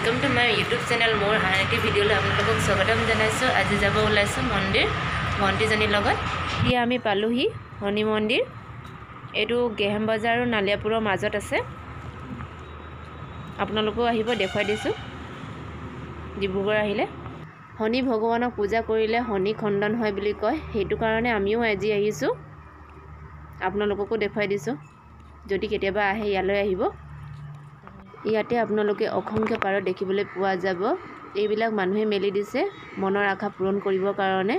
Welcome to my YouTube channel मोर हानेटी video आपलोक स्वागतम जानाइছো। आज যাব ওলাইছো মন্দিৰ ভণ্টিজনীৰ লগত। এতিয়া আমি পালোহি শনি মন্দিৰ। এটো গেহেম বাজাৰ আৰু নালিয়াপুৰৰ মাজত আছে। আপোনালোকও আহিব, দেখুৱাই দিছো। ডিব্ৰুগড় আহিলে শনি ভগৱানক পূজা কৰিলে শনি খণ্ডন হয় বুলি কয়, সেইটো কাৰণে আমিও আজি আহিছো। আপোনালোককো দেখুৱাই দিছো। যদি কেতিয়াবা আহে ইয়ালৈ আহিব। ইয়াতে আপোনালোকে অসংখ্য পাৰ দেখিবলৈ পোৱা যাব। এইবিলাক মানুহে মেলি দিছে মনৰ আশা পূৰণ কৰিবৰ কাৰণে।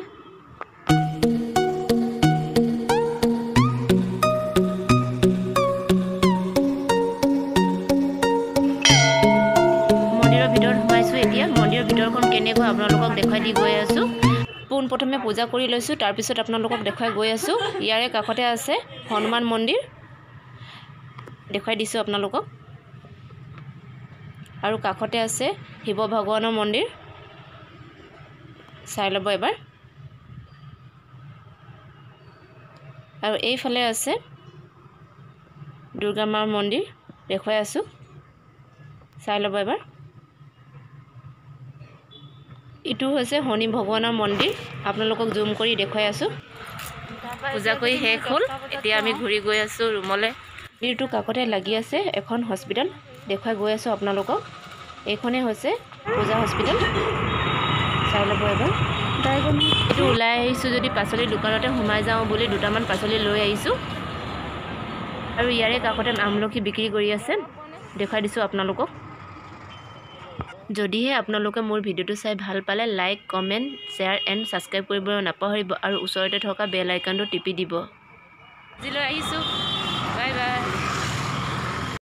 মন্দিৰৰ ভিতৰত সোমাইছো। এতিয়া মন্দিৰৰ ভিতৰখন কেনেকৈ আপোনালোকক দেখাই দি গৈ আছো। পোন প্ৰথমে পূজা কৰি লৈছো, তাৰ পিছত আপোনালোকক দেখাই গৈ আছো। ইয়াৰে কাষতে আছে হনুমান মন্দিৰ, দেখাই দিছো আপোনালোকক। আৰু কাষতে আছে শিৱ ভগৱানৰ মন্দিৰ, চাই ল'ব এবাৰ। আৰু এইফালে আছে দুৰ্গা মাৰ মন্দিৰ, দেখুৱাই আছো, চাই ল'ব এবাৰ। ইটো হৈছে শনি ভগৱানৰ মন্দিৰ, আপোনালোকক জুম কৰি দেখুৱাই আছো। পূজা কৰি শেষ হ'ল, এতিয়া আমি ঘূৰি গৈ আছো ৰুমলৈ। মন্দিৰটো কাষতে লাগি আছে এখন হস্পিটেল, দেখুৱাই গৈ আছো আপোনালোকক। এইখনে হৈছে পূজা হস্পিটেল, চাই ল'ব এবাৰ। এইটো ওলাই আহিছোঁ যদি পাচলিৰ দোকানতে সোমাই যাওঁ বুলি দুটামান পাচলি লৈ আহিছোঁ। আৰু ইয়াৰে কাষতে আমলখি বিক্ৰী কৰি আছে, দেখুৱাই দিছোঁ আপোনালোকক। যদিহে আপোনালোকে মোৰ ভিডিঅ'টো চাই ভাল পালে like, comment, share and subscribe কৰিবলৈ নাপাহৰিব। আৰু ওচৰতে থকা বেল আইকনটো টিপি দিব। আজিলৈ আহিছোঁ।